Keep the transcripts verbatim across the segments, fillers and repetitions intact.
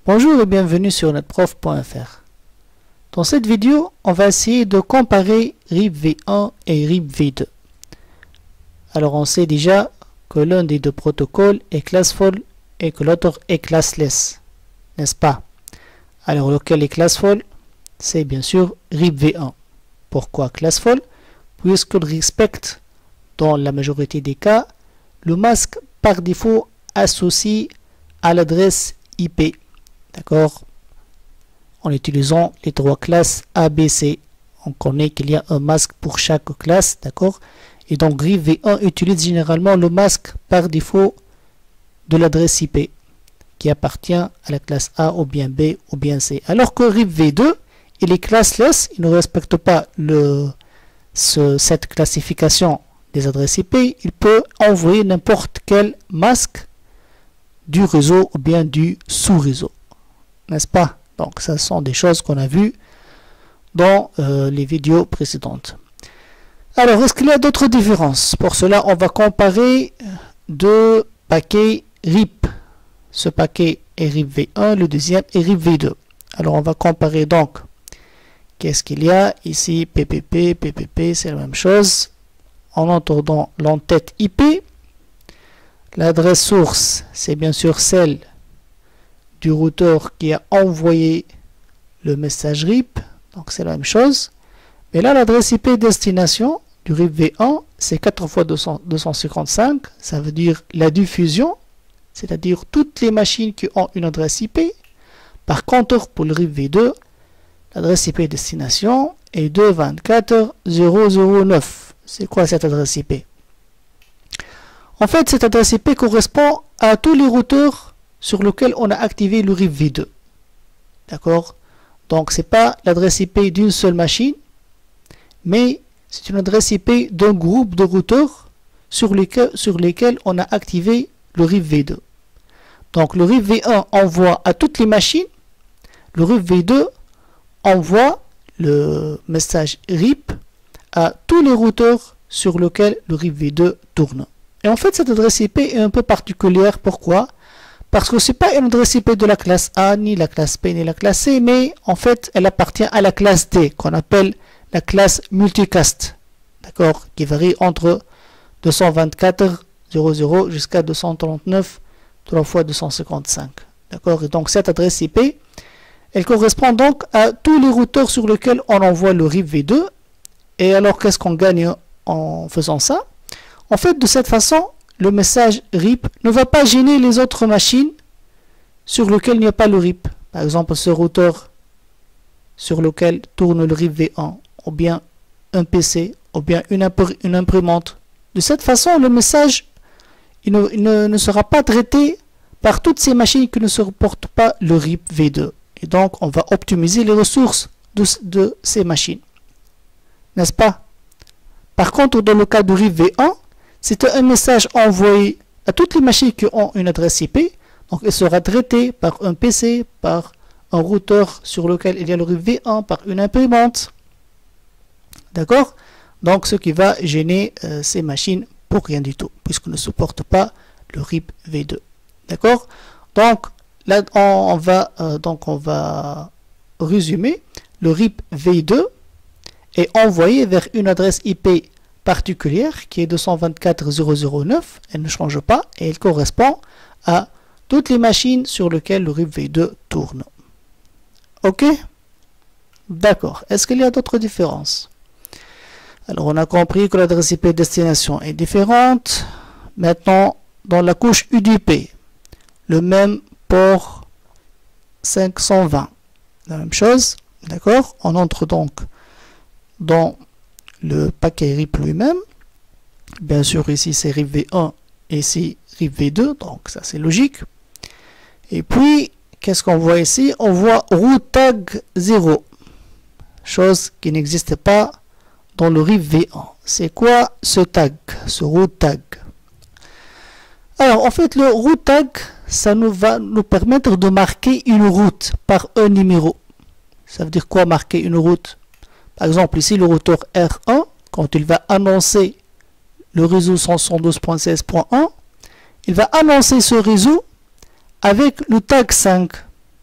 Bonjour et bienvenue sur netprof point F R. Dans cette vidéo, on va essayer de comparer R I P v un et R I P v deux. Alors on sait déjà que l'un des deux protocoles est classful et que l'autre est classless, n'est-ce pas? Alors lequel est classful? C'est bien sûr R I P v un. Pourquoi classful? Puisqu'il respecte dans la majorité des cas le masque par défaut associé à l'adresse I P. D'accord? En utilisant les trois classes A, B, C. On connaît qu'il y a un masque pour chaque classe, d'accord? Et donc R I P v un utilise généralement le masque par défaut de l'adresse I P qui appartient à la classe A ou bien B ou bien C. Alors que R I P v deux, il est classless, il ne respecte pas le, ce, cette classification des adresses I P. Il peut envoyer n'importe quel masque du réseau ou bien du sous-réseau. N'est-ce pas? Donc, ce sont des choses qu'on a vues dans euh, les vidéos précédentes. Alors, est-ce qu'il y a d'autres différences? Pour cela, on va comparer deux paquets R I P. Ce paquet est R I P v un, le deuxième est R I P v deux. Alors, on va comparer donc. Qu'est-ce qu'il y a ici? P P P, P P P, c'est la même chose. En entendant l'entête I P, l'adresse source, c'est bien sûr celle du routeur qui a envoyé le message R I P, donc c'est la même chose. Mais là, l'adresse I P destination du R I P v un, c'est quatre fois deux cents, deux cent cinquante-cinq, ça veut dire la diffusion, c'est-à-dire toutes les machines qui ont une adresse I P. Par contre, pour le R I P v deux, l'adresse I P destination est deux cent vingt-quatre point zéro zéro neuf. C'est quoi cette adresse I P? En fait, cette adresse I P correspond à tous les routeurs sur lesquels on a activé le R I P v deux. D'accord? Donc, ce n'est pas l'adresse I P d'une seule machine, mais c'est une adresse I P d'un groupe de routeurs sur lesquels, sur lesquels on a activé le R I P v deux. Donc, le R I P v un envoie à toutes les machines, le R I P v deux envoie le message R I P à tous les routeurs sur lesquels le R I P v deux tourne. Et en fait, cette adresse I P est un peu particulière. Pourquoi? Parce que ce n'est pas une adresse I P de la classe A, ni la classe P, ni la classe C, mais en fait, elle appartient à la classe D, qu'on appelle la classe multicast. D'accord? Qui varie entre deux cent vingt-quatre point zéro zéro jusqu'à deux cent trente-neuf, trois fois deux cent cinquante-cinq. D'accord? Et donc, cette adresse I P, elle correspond donc à tous les routeurs sur lesquels on envoie le R I P v deux. Et alors, qu'est-ce qu'on gagne en faisant ça? En fait, de cette façon, le message R I P ne va pas gêner les autres machines sur lesquelles il n'y a pas le R I P. Par exemple, ce routeur sur lequel tourne le R I P v un, ou bien un P C, ou bien une, impr une imprimante. De cette façon, le message il ne, il ne, ne sera pas traité par toutes ces machines qui ne supportent pas le R I P v deux. Et donc, on va optimiser les ressources de, de ces machines. N'est-ce pas? Par contre, dans le cas du R I P v un, c'est un message envoyé à toutes les machines qui ont une adresse I P. Donc, il sera traité par un P C, par un routeur sur lequel il y a le R I P v un, par une imprimante. D'accord? Donc, ce qui va gêner euh, ces machines pour rien du tout, puisqu'on ne supporte pas le R I P v deux. D'accord? Donc, là, on, on, va, euh, donc, on va résumer. Le R I P v deux est envoyé vers une adresse I P particulière qui est deux cent vingt-quatre point zéro zéro neuf, elle ne change pas et elle correspond à toutes les machines sur lesquelles le R I P v deux tourne. Ok? D'accord. Est-ce qu'il y a d'autres différences? Alors on a compris que l'adresse I P destination est différente. Maintenant, dans la couche U D P, le même port cinq cent vingt. La même chose. D'accord? On entre donc dans le paquet R I P lui-même. Bien sûr, ici c'est R I P v un et ici R I P v deux, donc ça c'est logique. Et puis, qu'est-ce qu'on voit ici? On voit route tag zéro, chose qui n'existe pas dans le R I P v un. C'est quoi ce tag, ce route tag? Alors, en fait, le route tag, ça nous va nous permettre de marquer une route par un numéro. Ça veut dire quoi marquer une route? Par exemple, ici, le routeur R un, quand il va annoncer le réseau cent soixante-douze point seize point un, il va annoncer ce réseau avec le tag cinq.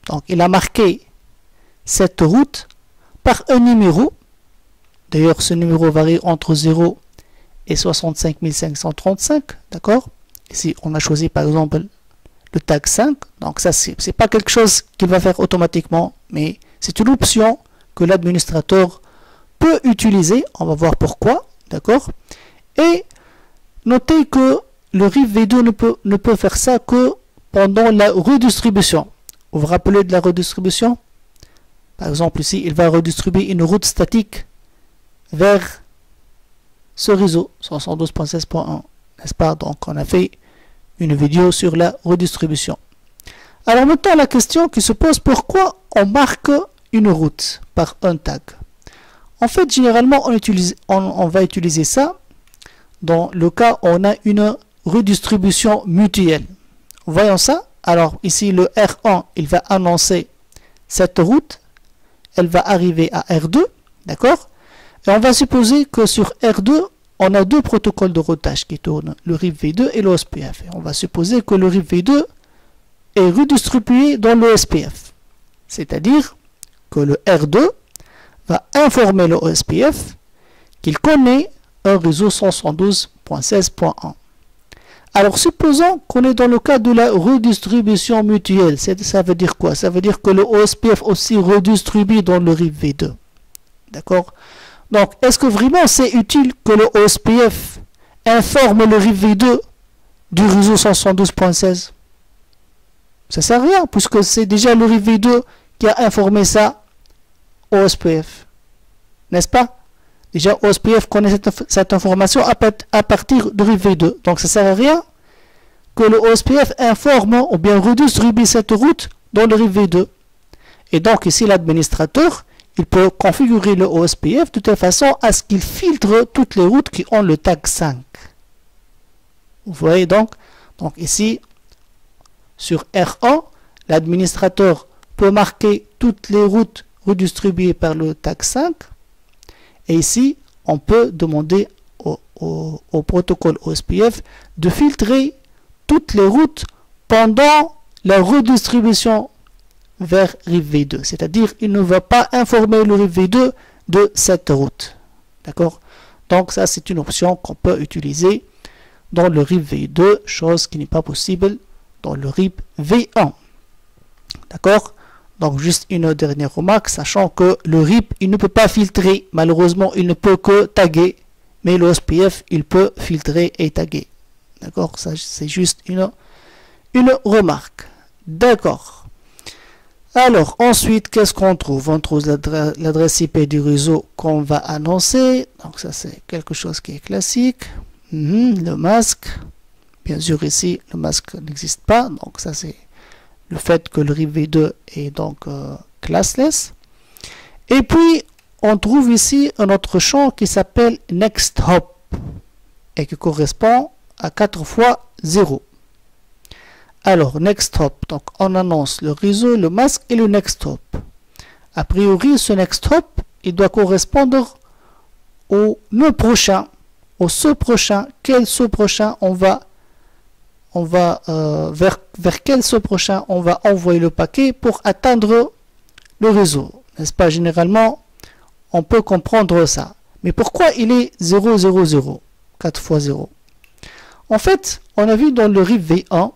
Donc il a marqué cette route par un numéro. D'ailleurs ce numéro varie entre zéro et soixante-cinq mille cinq cent trente-cinq. D'accord? Ici on a choisi par exemple le tag cinq. Donc ça c'est pas quelque chose qu'il va faire automatiquement, mais c'est une option que l'administrateur peut utiliser. On va voir pourquoi. D'accord? Et notez que le R I P v deux ne peut, ne peut faire ça que pendant la redistribution. Vous vous rappelez de la redistribution? Par exemple ici, il va redistribuer une route statique vers ce réseau soixante-douze point seize point un, n'est-ce pas? Donc on a fait une vidéo sur la redistribution. Alors maintenant la question qui se pose, pourquoi on marque une route par un tag? En fait généralement on, utilise, on, on va utiliser ça dans le cas où on a une redistribution mutuelle. Voyons ça. Alors ici le R un il va annoncer cette route, elle va arriver à R deux, d'accord? Et on va supposer que sur R deux on a deux protocoles de routage qui tournent, le R I P v deux et l'O S P F. Et on va supposer que le R I P v deux est redistribué dans l'O S P F, c'est-à-dire que le R deux va informer le O S P F qu'il connaît un réseau soixante-douze point seize point un. Alors supposons qu'on est dans le cas de la redistribution mutuelle. Ça veut dire quoi? Ça veut dire que le O S P F aussi redistribue dans le R I P v deux. D'accord? Donc est-ce que vraiment c'est utile que le O S P F informe le R I P v deux du réseau soixante-douze point seize? Ça sert à rien, puisque c'est déjà le R I P v deux qui a informé ça au O S P F. N'est-ce pas? Déjà, O S P F connaît cette, cette information à, à partir de R I P v deux. Donc, ça ne sert à rien que le O S P F informe ou bien redistribue cette route dans le R I P v deux. Et donc, ici, l'administrateur, il peut configurer le O S P F de telle façon à ce qu'il filtre toutes les routes qui ont le tag cinq. Vous voyez donc? Donc, ici, sur R un, l'administrateur peut marquer toutes les routes redistribuées par le tag cinq. Et ici, on peut demander au, au, au protocole O S P F de filtrer toutes les routes pendant la redistribution vers R I P v deux. C'est-à-dire, il ne va pas informer le R I P v deux de cette route. D'accord? Donc, ça, c'est une option qu'on peut utiliser dans le R I P v deux, chose qui n'est pas possible dans le R I P v un. D'accord? Donc juste une dernière remarque, sachant que le R I P il ne peut pas filtrer, malheureusement il ne peut que taguer, mais le O S P F il peut filtrer et taguer. D'accord? Ça c'est juste une, une remarque. D'accord. Alors ensuite qu'est-ce qu'on trouve? On trouve l'adresse I P du réseau qu'on va annoncer. Donc ça c'est quelque chose qui est classique. Mmh, le masque. Bien sûr ici le masque n'existe pas, donc ça c'est le fait que le R I P v deux est donc euh, classless. Et puis on trouve ici un autre champ qui s'appelle next hop et qui correspond à quatre fois zéro. Alors next hop, donc on annonce le réseau, le masque et le next hop. A priori ce next hop il doit correspondre au nœud prochain, au saut prochain. Quel saut prochain on va on va euh, vers, vers quel saut prochain on va envoyer le paquet pour atteindre le réseau, n'est-ce pas? Généralement on peut comprendre ça, mais pourquoi il est zéro zéro zéro, quatre fois zéro? En fait on a vu dans le R I P v un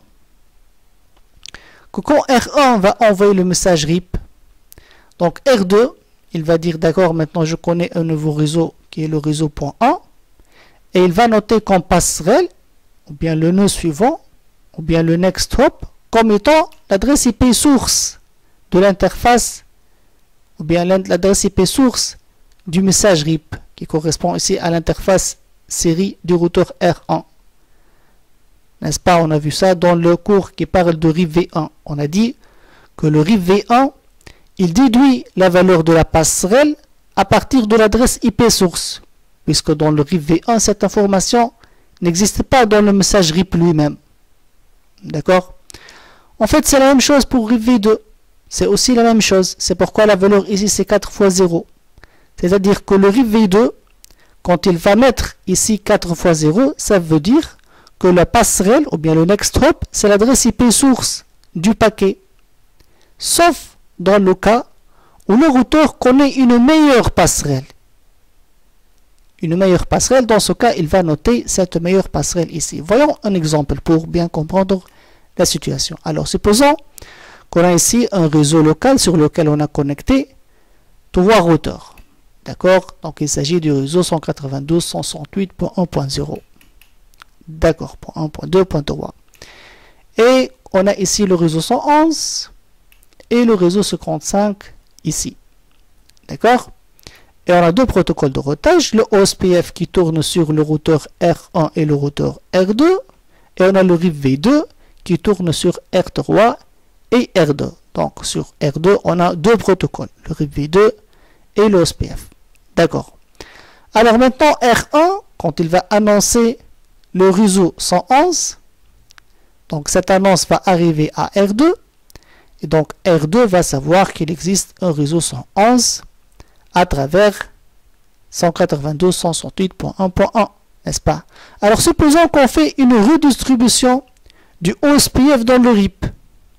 que quand R un va envoyer le message R I P, donc R deux il va dire d'accord, maintenant je connais un nouveau réseau qui est le réseau point un, et il va noter comme passerelle ou bien le nœud suivant ou bien le next hop comme étant l'adresse I P source de l'interface ou bien l'adresse I P source du message R I P qui correspond ici à l'interface série du routeur R un. N'est-ce pas? On a vu ça dans le cours qui parle de R I P v un. On a dit que le R I P v un il déduit la valeur de la passerelle à partir de l'adresse I P source, puisque dans le R I P v un cette information n'existe pas dans le message R I P lui-même. D'accord? En fait, c'est la même chose pour R I P v deux. C'est aussi la même chose. C'est pourquoi la valeur ici, c'est quatre fois zéro. C'est-à-dire que le R I P v deux, quand il va mettre ici quatre fois zéro, ça veut dire que la passerelle, ou bien le next hop, c'est l'adresse I P source du paquet. sauf dans le cas où le routeur connaît une meilleure passerelle. Une meilleure passerelle, dans ce cas, il va noter cette meilleure passerelle ici. Voyons un exemple pour bien comprendre la situation. Alors, supposons qu'on a ici un réseau local sur lequel on a connecté trois routeurs. D'accord? Donc, il s'agit du réseau cent quatre-vingt-douze dot cent soixante-huit dot un point zéro. D'accord, point un point deux point trois. Et on a ici le réseau cent onze et le réseau cinquante-cinq ici. D'accord? Et on a deux protocoles de routage, le O S P F qui tourne sur le routeur R un et le routeur R deux, et on a le R I P v deux qui tourne sur R trois et R deux. Donc sur R deux, on a deux protocoles, le R I P v deux et le O S P F. D'accord. Alors maintenant, R un, quand il va annoncer le réseau cent onze, donc cette annonce va arriver à R deux, et donc R deux va savoir qu'il existe un réseau cent onze à travers cent quatre-vingt-douze dot cent soixante-huit point un point un, n'est-ce pas? Alors supposons qu'on fait une redistribution du O S P F dans le R I P,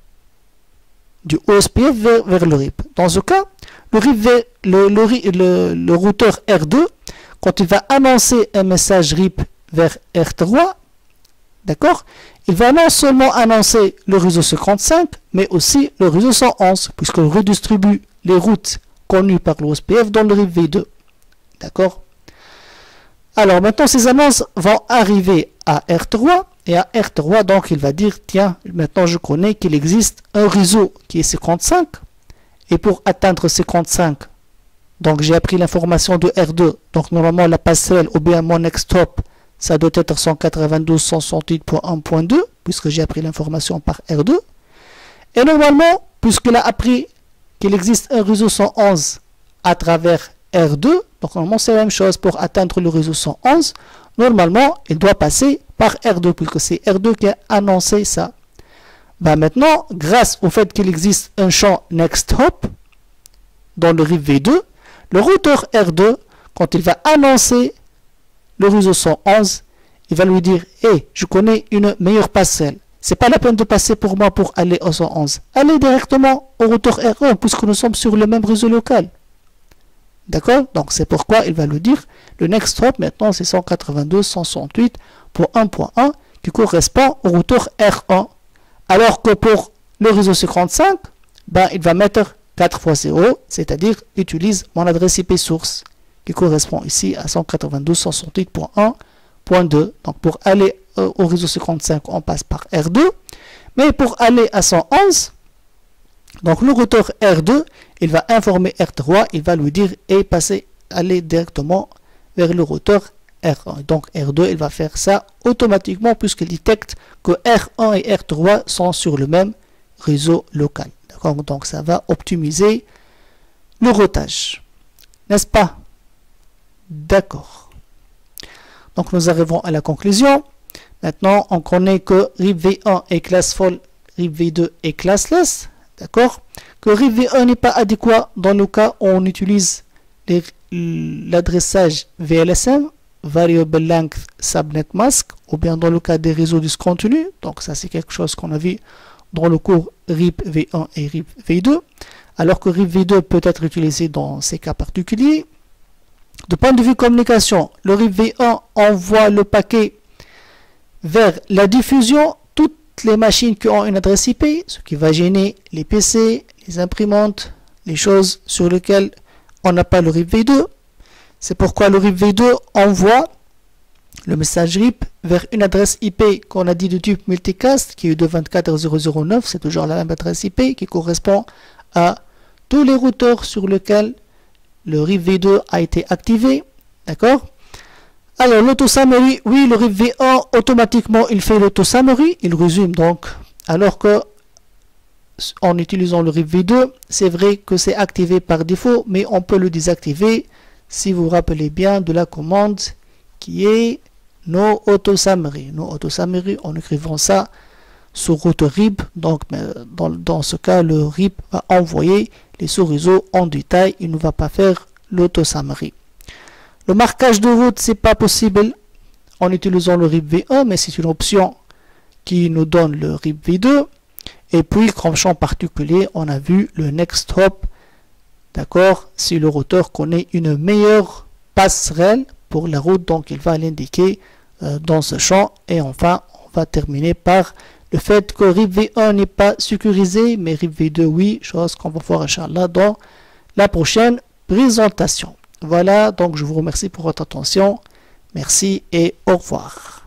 du O S P F vers, vers le R I P. Dans ce cas, le, R I P, le, le, le, le routeur R deux, quand il va annoncer un message R I P vers R trois, d'accord, il va non seulement annoncer le réseau cinquante-cinq, mais aussi le réseau cent onze, puisqu'il redistribue les routes connues par le O S P F dans le R I P v deux. D'accord? Alors maintenant, ces annonces vont arriver à R trois, et à R trois, donc il va dire, tiens, maintenant je connais qu'il existe un réseau qui est cinquante-cinq, et pour atteindre cinquante-cinq, donc j'ai appris l'information de R deux, donc normalement la passerelle ou bien mon next hop, ça doit être cent quatre-vingt-douze dot cent soixante-huit point un point deux, puisque j'ai appris l'information par R deux. Et normalement, puisqu'il a appris qu'il existe un réseau cent onze à travers R deux, donc normalement c'est la même chose pour atteindre le réseau cent onze, normalement il doit passer par R deux, puisque c'est R deux qui a annoncé ça. Ben maintenant, grâce au fait qu'il existe un champ next hop dans le R I P v deux, le routeur R deux, quand il va annoncer le réseau cent onze, il va lui dire, hé, hey, je connais une meilleure passerelle. C'est pas la peine de passer pour moi pour aller au cent onze. Allez directement au routeur R un, puisque nous sommes sur le même réseau local. D'accord? Donc c'est pourquoi il va lui dire, le next hop maintenant c'est cent quatre-vingt-douze dot cent soixante-huit point un point un qui correspond au routeur R un. Alors que pour le réseau cinquante-cinq, ben, il va mettre quatre fois zéro, c'est-à-dire utilise mon adresse I P source, qui correspond ici à cent quatre-vingt-douze dot cent soixante-huit point un point deux. Donc pour aller euh, au réseau cinquante-cinq, on passe par R deux. Mais pour aller à cent onze, donc le routeur R deux, il va informer R trois, il va lui dire et passer, aller directement vers le routeur R un. Donc R deux, il va faire ça automatiquement puisqu'il détecte que R un et R trois sont sur le même réseau local. D'accord? Donc ça va optimiser le routage. N'est-ce pas? D'accord. Donc nous arrivons à la conclusion. Maintenant, on connaît que R I P v un est classful, R I P v deux est classless. D'accord? Que R I P v un n'est pas adéquat dans le cas où on utilise l'adressage V L S M, Variable Length Subnet Mask, ou bien dans le cas des réseaux discontinus. Donc ça c'est quelque chose qu'on a vu dans le cours R I P v un et R I P v deux. Alors que R I P v deux peut être utilisé dans ces cas particuliers. De point de vue communication, le R I P v un envoie le paquet vers la diffusion, toutes les machines qui ont une adresse I P, ce qui va gêner les P C, les imprimantes, les choses sur lesquelles on n'a pas le R I P v deux. C'est pourquoi le R I P v deux envoie le message R I P vers une adresse I P qu'on a dit de type multicast, qui est de vingt-quatre zéro zéro neuf, c'est toujours la même adresse I P qui correspond à tous les routeurs sur lesquels le R I P v deux a été activé. D'accord? Alors l'auto-summary, oui, le R I P v un, automatiquement, il fait l'auto-summary, il résume donc. Alors que, en utilisant le R I P v deux, c'est vrai que c'est activé par défaut, mais on peut le désactiver si vous vous rappelez bien de la commande qui est no auto-summary. No auto-summary, en écrivant ça sous route R I P, donc dans, dans ce cas, le R I P va envoyer les sous-réseaux en détail, il ne va pas faire l'auto-summary. Le marquage de route, c'est pas possible en utilisant le R I P v un, mais c'est une option qui nous donne le R I P v deux. Et puis, comme champ particulier, on a vu le next hop. D'accord? Si le routeur connaît une meilleure passerelle pour la route, donc il va l'indiquer euh, dans ce champ. Et enfin, on va terminer par le fait que R I P v un n'est pas sécurisé, mais R I P v deux, oui, chose qu'on va voir, Inch'Allah, dans la prochaine présentation. Voilà, donc je vous remercie pour votre attention. Merci et au revoir.